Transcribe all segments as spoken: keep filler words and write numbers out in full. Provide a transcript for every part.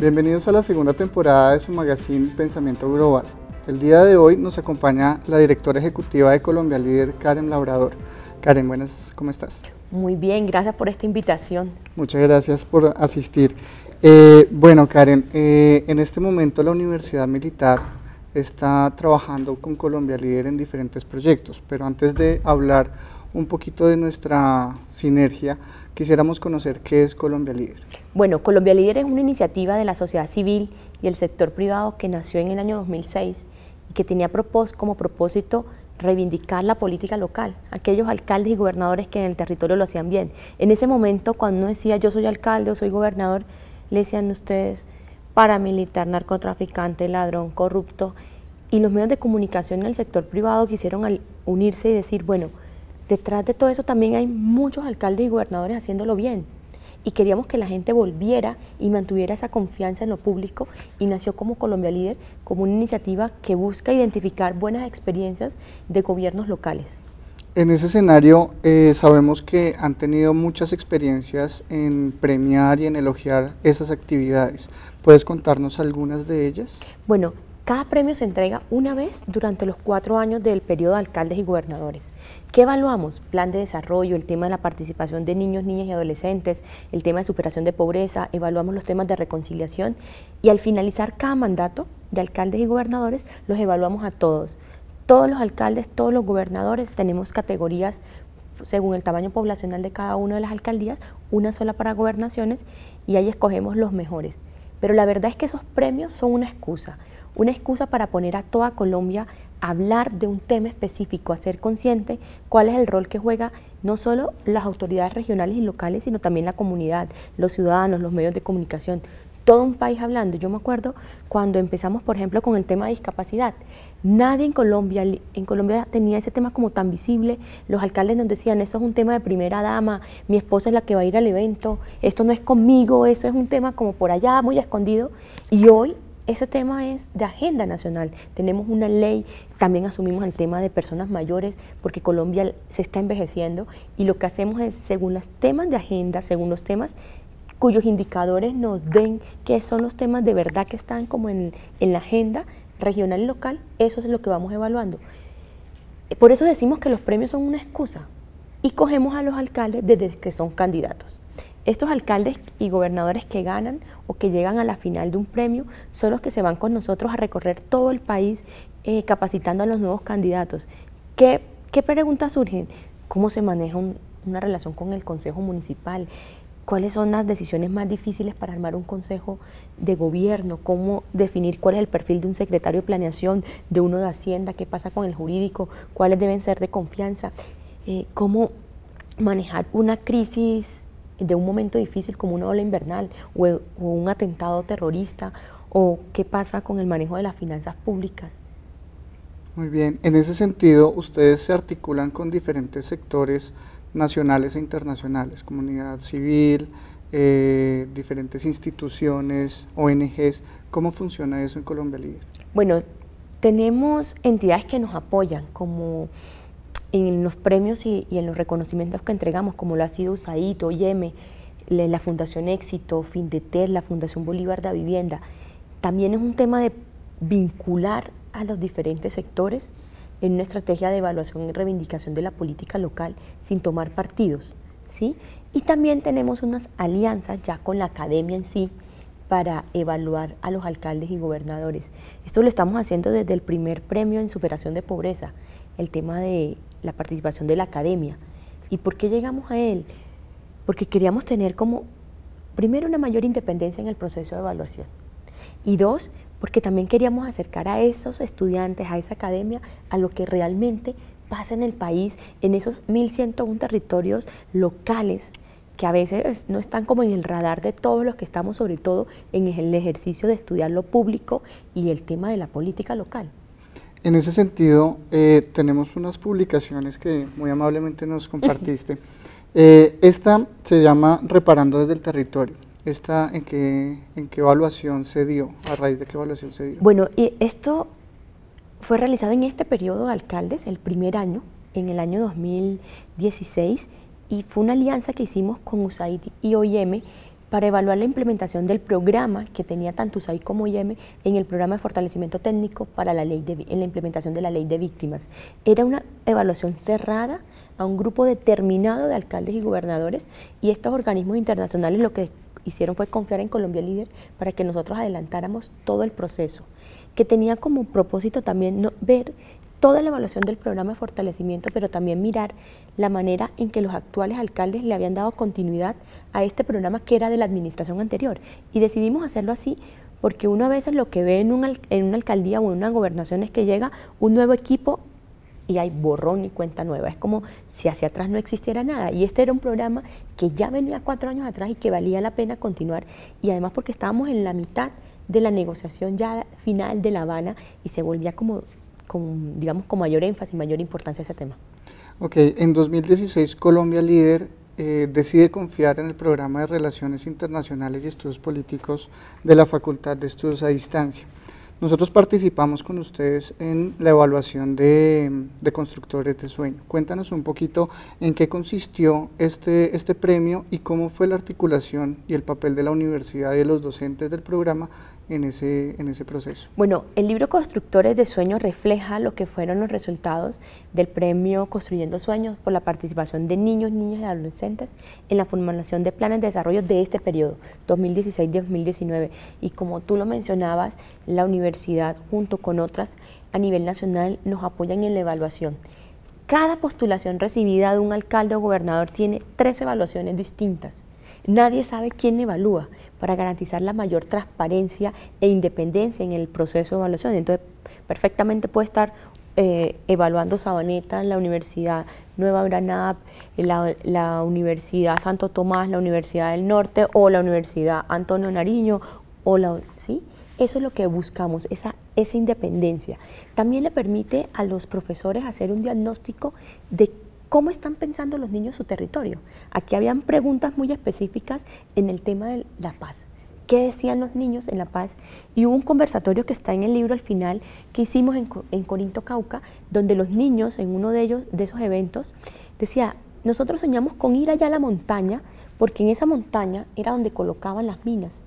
Bienvenidos a la segunda temporada de su magazine Pensamiento Global. El día de hoy nos acompaña la directora ejecutiva de Colombia Líder, Karen Labrador. Karen, buenas, ¿cómo estás? Muy bien, gracias por esta invitación. Muchas gracias por asistir. Eh, bueno, Karen, eh, en este momento la Universidad Militar está trabajando con Colombia Líder en diferentes proyectos, pero antes de hablar un poquito de nuestra sinergia, quisiéramos conocer qué es Colombia Líder. Bueno, Colombia Líder es una iniciativa de la sociedad civil y el sector privado que nació en el año dos mil seis y que tenía propós como propósito reivindicar la política local, aquellos alcaldes y gobernadores que en el territorio lo hacían bien. En ese momento, cuando uno decía yo soy alcalde o soy gobernador, le decían ustedes paramilitar, narcotraficante, ladrón, corrupto, y los medios de comunicación en el sector privado quisieron unirse y decir, bueno, detrás de todo eso también hay muchos alcaldes y gobernadores haciéndolo bien, y queríamos que la gente volviera y mantuviera esa confianza en lo público, y nació como Colombia Líder, como una iniciativa que busca identificar buenas experiencias de gobiernos locales. En ese escenario eh, sabemos que han tenido muchas experiencias en premiar y en elogiar esas actividades. ¿Puedes contarnos algunas de ellas? Bueno, cada premio se entrega una vez durante los cuatro años del periodo de alcaldes y gobernadores. ¿Qué evaluamos? Plan de desarrollo, el tema de la participación de niños, niñas y adolescentes, el tema de superación de pobreza, evaluamos los temas de reconciliación y al finalizar cada mandato de alcaldes y gobernadores los evaluamos a todos. Todos los alcaldes, todos los gobernadores tenemos categorías según el tamaño poblacional de cada una de las alcaldías, una sola para gobernaciones y ahí escogemos los mejores. Pero la verdad es que esos premios son una excusa, una excusa para poner a toda Colombia a hablar de un tema específico, a ser consciente cuál es el rol que juega no solo las autoridades regionales y locales, sino también la comunidad, los ciudadanos, los medios de comunicación, todo un país hablando. Yo me acuerdo cuando empezamos, por ejemplo, con el tema de discapacidad. Nadie en Colombia, en Colombia tenía ese tema como tan visible. Los alcaldes nos decían, eso es un tema de primera dama, mi esposa es la que va a ir al evento, esto no es conmigo, eso es un tema como por allá, muy escondido. Y hoy ese tema es de agenda nacional. Tenemos una ley, también asumimos el tema de personas mayores, porque Colombia se está envejeciendo y lo que hacemos es, según los temas de agenda, según los temas cuyos indicadores nos den qué son los temas de verdad que están como en, en la agenda regional y local, eso es lo que vamos evaluando. Por eso decimos que los premios son una excusa y cogemos a los alcaldes desde que son candidatos. Estos alcaldes y gobernadores que ganan o que llegan a la final de un premio son los que se van con nosotros a recorrer todo el país eh, capacitando a los nuevos candidatos. ¿Qué, qué preguntas surgen? ¿Cómo se maneja un, una relación con el consejo municipal? ¿Cuáles son las decisiones más difíciles para armar un consejo de gobierno? ¿Cómo definir cuál es el perfil de un secretario de planeación, de uno de Hacienda? ¿Qué pasa con el jurídico? ¿Cuáles deben ser de confianza? Eh, ¿Cómo manejar una crisis de un momento difícil como una ola invernal o, o un atentado terrorista? ¿O qué pasa con el manejo de las finanzas públicas? Muy bien, en ese sentido ustedes se articulan con diferentes sectores nacionales e internacionales, comunidad civil, eh, diferentes instituciones, O N Ges. ¿Cómo funciona eso en Colombia Líder? Bueno, tenemos entidades que nos apoyan, como en los premios y, y en los reconocimientos que entregamos, como lo ha sido U S A I D, O I M, la Fundación Éxito, Findeter, la Fundación Bolívar de la Vivienda. También es un tema de vincular a los diferentes sectores en una estrategia de evaluación y reivindicación de la política local sin tomar partidos, ¿sí? Y también tenemos unas alianzas ya con la academia en sí para evaluar a los alcaldes y gobernadores. Esto lo estamos haciendo desde el primer premio en superación de pobreza, el tema de la participación de la academia. ¿Y por qué llegamos a él? Porque queríamos tener como, primero, una mayor independencia en el proceso de evaluación, y dos, porque también queríamos acercar a esos estudiantes, a esa academia, a lo que realmente pasa en el país, en esos mil ciento uno territorios locales que a veces no están como en el radar de todos los que estamos, sobre todo en el ejercicio de estudiar lo público y el tema de la política local. En ese sentido, eh, tenemos unas publicaciones que muy amablemente nos compartiste. eh, esta se llama Reparando desde el Territorio. ¿Esta en qué, en qué evaluación se dio? ¿A raíz de qué evaluación se dio? Bueno, y esto fue realizado en este periodo de alcaldes, el primer año, en el año dos mil dieciséis, y fue una alianza que hicimos con U S A I D y O I M para evaluar la implementación del programa que tenía tanto U S A I D como I E M en el programa de fortalecimiento técnico para la ley de, en la implementación de la ley de víctimas. Era una evaluación cerrada a un grupo determinado de alcaldes y gobernadores, y estos organismos internacionales lo que hicieron fue confiar en Colombia Líder para que nosotros adelantáramos todo el proceso, que tenía como propósito también no, ver toda la evaluación del programa de fortalecimiento, pero también mirar la manera en que los actuales alcaldes le habían dado continuidad a este programa que era de la administración anterior. Y decidimos hacerlo así porque uno a veces lo que ve en, un, en una alcaldía o en una gobernación es que llega un nuevo equipo y hay borrón y cuenta nueva. Es como si hacia atrás no existiera nada. Y este era un programa que ya venía cuatro años atrás y que valía la pena continuar. Y además porque estábamos en la mitad de la negociación ya final de La Habana y se volvía como, con, digamos, con mayor énfasis, mayor importancia ese tema. Ok, en dos mil dieciséis Colombia Líder eh, decide confiar en el programa de Relaciones Internacionales y Estudios Políticos de la Facultad de Estudios a Distancia. Nosotros participamos con ustedes en la evaluación de, de constructores de sueño. Cuéntanos un poquito en qué consistió este, este premio y cómo fue la articulación y el papel de la universidad y de los docentes del programa en ese, en ese proceso. Bueno, el libro Constructores de Sueños refleja lo que fueron los resultados del premio Construyendo Sueños por la participación de niños, niñas y adolescentes en la formulación de planes de desarrollo de este periodo, dos mil dieciséis a dos mil diecinueve. Y como tú lo mencionabas, la universidad junto con otras a nivel nacional nos apoyan en la evaluación. Cada postulación recibida de un alcalde o gobernador tiene tres evaluaciones distintas. Nadie sabe quién evalúa para garantizar la mayor transparencia e independencia en el proceso de evaluación. Entonces, perfectamente puede estar eh, evaluando Sabaneta, la Universidad Nueva Granada, la, la Universidad Santo Tomás, la Universidad del Norte o la Universidad Antonio Nariño, o la, ¿sí? Eso es lo que buscamos, esa, esa independencia. También le permite a los profesores hacer un diagnóstico de ¿cómo están pensando los niños su territorio? Aquí habían preguntas muy específicas en el tema de la paz. ¿Qué decían los niños en La Paz? Y hubo un conversatorio que está en el libro al final que hicimos en, en Corinto, Cauca, donde los niños, en uno de ellos, de esos eventos, decía, nosotros soñamos con ir allá a la montaña, porque en esa montaña era donde colocaban las minas.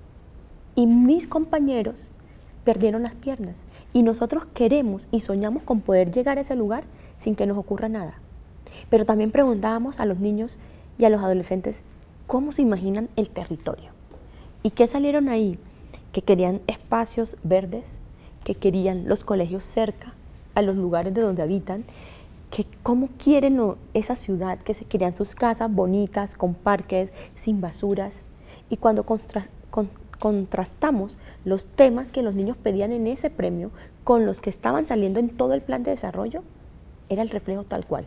Y mis compañeros perdieron las piernas. Y nosotros queremos y soñamos con poder llegar a ese lugar sin que nos ocurra nada. Pero también preguntábamos a los niños y a los adolescentes cómo se imaginan el territorio. ¿Y qué salieron ahí? Que querían espacios verdes, que querían los colegios cerca a los lugares de donde habitan, que cómo quieren esa ciudad, que se querían sus casas bonitas, con parques, sin basuras. Y cuando contra, con, contrastamos los temas que los niños pedían en ese premio con los que estaban saliendo en todo el plan de desarrollo, era el reflejo tal cual.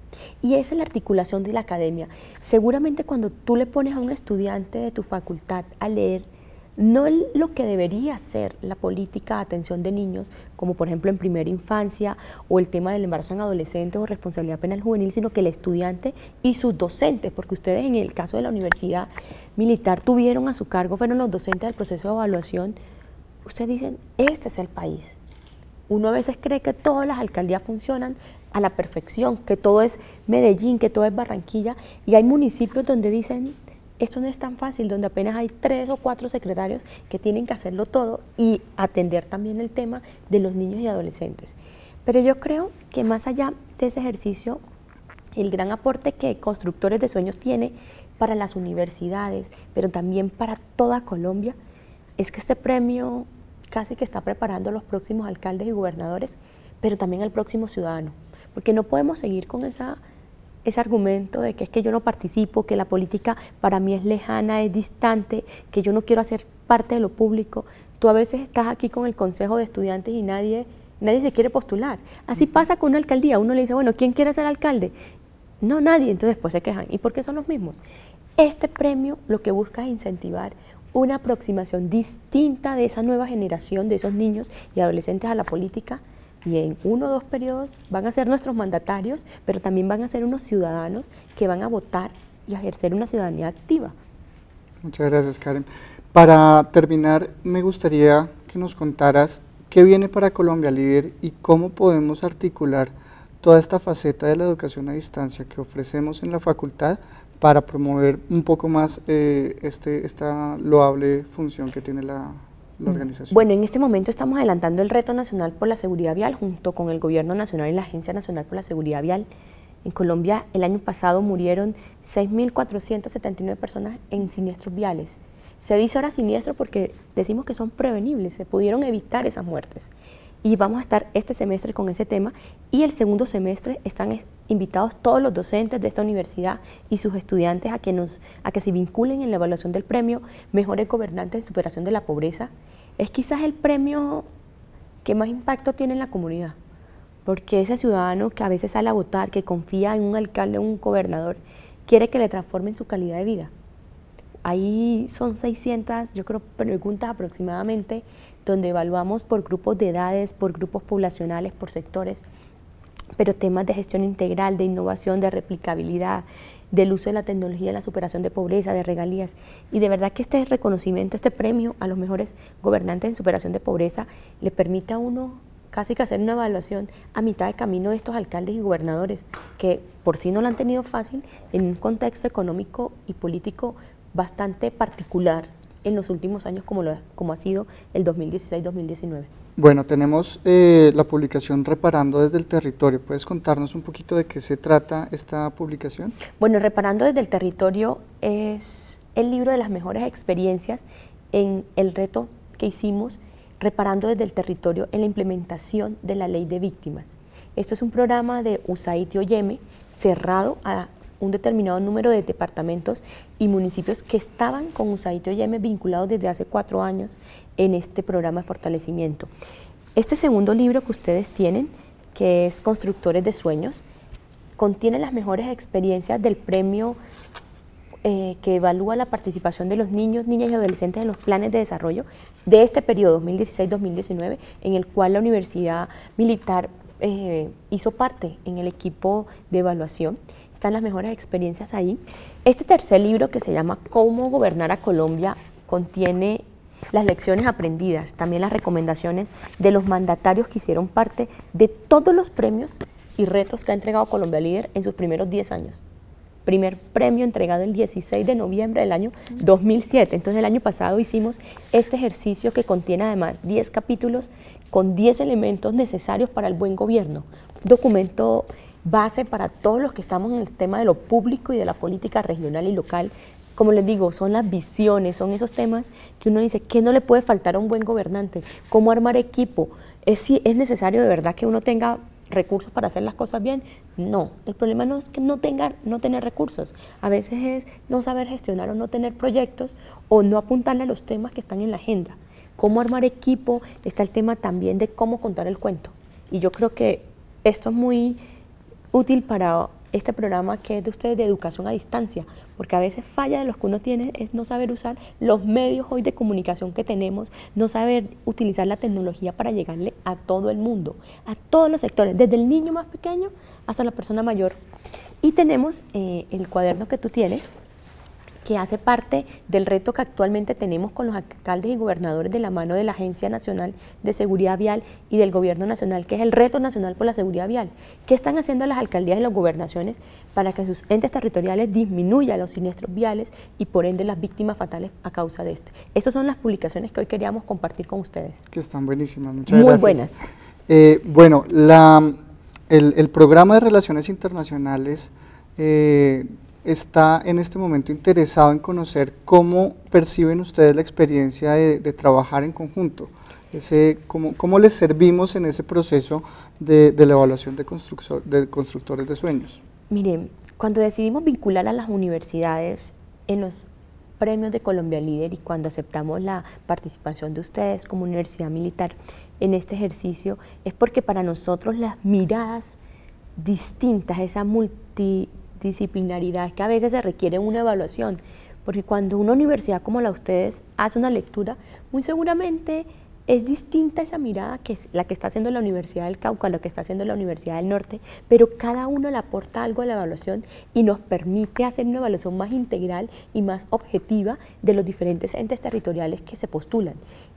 Y esa es la articulación de la academia. Seguramente cuando tú le pones a un estudiante de tu facultad a leer, no lo que debería ser la política de atención de niños, como por ejemplo en primera infancia, o el tema del embarazo en adolescentes o responsabilidad penal juvenil, sino que el estudiante y sus docentes, porque ustedes en el caso de la universidad militar tuvieron a su cargo, fueron los docentes del proceso de evaluación, ustedes dicen, este es el país. Uno a veces cree que todas las alcaldías funcionan a la perfección, que todo es Medellín, que todo es Barranquilla, y hay municipios donde dicen, esto no es tan fácil, donde apenas hay tres o cuatro secretarios que tienen que hacerlo todo y atender también el tema de los niños y adolescentes. Pero yo creo que más allá de ese ejercicio, el gran aporte que Constructores de Sueños tiene para las universidades, pero también para toda Colombia, es que este premio casi que está preparando a los próximos alcaldes y gobernadores, pero también al próximo ciudadano. Porque no podemos seguir con esa, ese argumento de que es que yo no participo, que la política para mí es lejana, es distante, que yo no quiero hacer parte de lo público. Tú a veces estás aquí con el consejo de estudiantes y nadie, nadie se quiere postular. Así pasa con una alcaldía, uno le dice, bueno, ¿quién quiere ser alcalde? No, nadie, entonces después se quejan. ¿Y por qué son los mismos? Este premio lo que busca es incentivar una aproximación distinta de esa nueva generación, de esos niños y adolescentes a la política, y en uno o dos periodos van a ser nuestros mandatarios, pero también van a ser unos ciudadanos que van a votar y a ejercer una ciudadanía activa. Muchas gracias, Karen. Para terminar, me gustaría que nos contaras qué viene para Colombia Líder y cómo podemos articular toda esta faceta de la educación a distancia que ofrecemos en la facultad para promover un poco más eh, este, esta loable función que tiene la, la organización? Bueno, en este momento estamos adelantando el Reto Nacional por la Seguridad Vial junto con el Gobierno Nacional y la Agencia Nacional por la Seguridad Vial. En Colombia el año pasado murieron seis mil cuatrocientas setenta y nueve personas en siniestros viales. Se dice ahora siniestro porque decimos que son prevenibles, se pudieron evitar esas muertes. Y vamos a estar este semestre con ese tema, y el segundo semestre están invitados todos los docentes de esta universidad y sus estudiantes a que, nos, a que se vinculen en la evaluación del premio Mejores Gobernantes en Superación de la Pobreza. Es quizás el premio que más impacto tiene en la comunidad, porque ese ciudadano que a veces sale a votar, que confía en un alcalde o un gobernador, quiere que le transformen su calidad de vida. Ahí son seiscientas, yo creo, preguntas aproximadamente, donde evaluamos por grupos de edades, por grupos poblacionales, por sectores, pero temas de gestión integral, de innovación, de replicabilidad, del uso de la tecnología, de la superación de pobreza, de regalías. Y de verdad que este reconocimiento, este premio a los mejores gobernantes en superación de pobreza, le permite a uno casi que hacer una evaluación a mitad de camino de estos alcaldes y gobernadores, que por sí no lo han tenido fácil en un contexto económico y político bastante particular en los últimos años, como, lo, como ha sido el dos mil dieciséis dos mil diecinueve. Bueno, tenemos eh, la publicación Reparando desde el Territorio. ¿Puedes contarnos un poquito de qué se trata esta publicación? Bueno, Reparando desde el Territorio es el libro de las mejores experiencias en el reto que hicimos Reparando desde el Territorio en la implementación de la Ley de Víctimas. Esto es un programa de U S A I D y O Y E M E cerrado a un determinado número de departamentos y municipios que estaban con U S A I D y O Y E M E vinculados desde hace cuatro años en este programa de fortalecimiento. Este segundo libro que ustedes tienen, que es Constructores de Sueños, contiene las mejores experiencias del premio eh, que evalúa la participación de los niños, niñas y adolescentes en los planes de desarrollo de este periodo dos mil dieciséis dos mil diecinueve, en el cual la Universidad Militar eh, hizo parte en el equipo de evaluación. Están las mejores experiencias ahí. Este tercer libro, que se llama Cómo gobernar a Colombia, contiene las lecciones aprendidas, también las recomendaciones de los mandatarios que hicieron parte de todos los premios y retos que ha entregado Colombia Líder en sus primeros diez años. Primer premio entregado el dieciséis de noviembre del año dos mil siete. Entonces el año pasado hicimos este ejercicio que contiene además diez capítulos con diez elementos necesarios para el buen gobierno. Un documento base para todos los que estamos en el tema de lo público y de la política regional y local. Como les digo, son las visiones, son esos temas que uno dice, ¿qué no le puede faltar a un buen gobernante? ¿Cómo armar equipo? ¿Es, si es necesario de verdad que uno tenga recursos para hacer las cosas bien? No, el problema no es que no tenga, no tener recursos, a veces es no saber gestionar o no tener proyectos o no apuntarle a los temas que están en la agenda. ¿Cómo armar equipo? Está el tema también de cómo contar el cuento. Y yo creo que esto es muy útil para este programa que es de ustedes de educación a distancia, porque a veces falla de los que uno tiene es no saber usar los medios hoy de comunicación que tenemos, no saber utilizar la tecnología para llegarle a todo el mundo, a todos los sectores, desde el niño más pequeño hasta la persona mayor. Y tenemos eh, el cuaderno que tú tienes, que hace parte del reto que actualmente tenemos con los alcaldes y gobernadores de la mano de la Agencia Nacional de Seguridad Vial y del Gobierno Nacional, que es el Reto Nacional por la Seguridad Vial. ¿Qué están haciendo las alcaldías y las gobernaciones para que sus entes territoriales disminuyan los siniestros viales y por ende las víctimas fatales a causa de este? Esas son las publicaciones que hoy queríamos compartir con ustedes. Que están buenísimas, muchas Muy gracias. Muy buenas. Eh, bueno, la, el, el programa de Relaciones Internacionales eh, está en este momento interesado en conocer cómo perciben ustedes la experiencia de, de trabajar en conjunto, ese, cómo, cómo les servimos en ese proceso de, de la evaluación de, constructor, de constructores de sueños. Miren, cuando decidimos vincular a las universidades en los premios de Colombia Líder y cuando aceptamos la participación de ustedes como Universidad Militar en este ejercicio, es porque para nosotros las miradas distintas, esa multi disciplinaridad que a veces se requiere una evaluación, porque cuando una universidad como la de ustedes hace una lectura, muy seguramente es distinta esa mirada que es la que está haciendo la Universidad del Cauca, la que está haciendo la Universidad del Norte, pero cada uno le aporta algo a la evaluación y nos permite hacer una evaluación más integral y más objetiva de los diferentes entes territoriales que se postulan.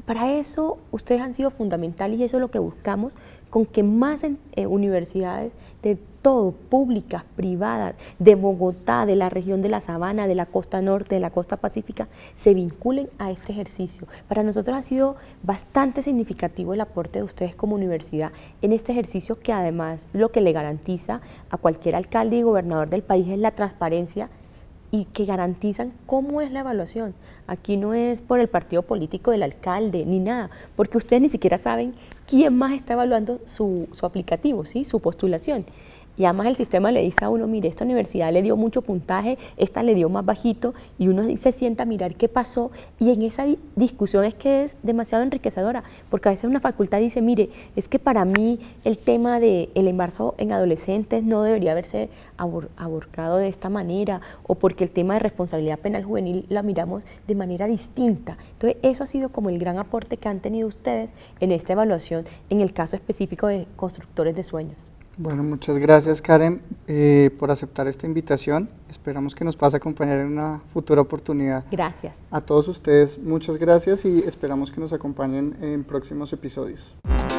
para eso ustedes han sido fundamentales y eso es lo que buscamos, con que más en, eh, universidades de todo, públicas, privadas, de Bogotá, de la región de la Sabana, de la costa norte, de la costa pacífica, se vinculen a este ejercicio. Para nosotros ha sido bastante significativo el aporte de ustedes como universidad en este ejercicio, que además lo que le garantiza a cualquier alcalde y gobernador del país es la transparencia y que garantizan cómo es la evaluación. Aquí no es por el partido político del alcalde ni nada, porque ustedes ni siquiera saben quién más está evaluando su, su aplicativo, ¿sí? Su postulación. Y además el sistema le dice a uno, mire, esta universidad le dio mucho puntaje, esta le dio más bajito, y uno se sienta a mirar qué pasó, y en esa di discusión es que es demasiado enriquecedora, porque a veces una facultad dice, mire, es que para mí el tema del embarazo en adolescentes no debería haberse abor aborcado de esta manera, o porque el tema de responsabilidad penal juvenil la miramos de manera distinta. Entonces eso ha sido como el gran aporte que han tenido ustedes en esta evaluación, en el caso específico de Constructores de Sueños. Bueno, muchas gracias, Karen, eh, por aceptar esta invitación. Esperamos que nos puedas acompañar en una futura oportunidad. Gracias. A todos ustedes, muchas gracias y esperamos que nos acompañen en próximos episodios.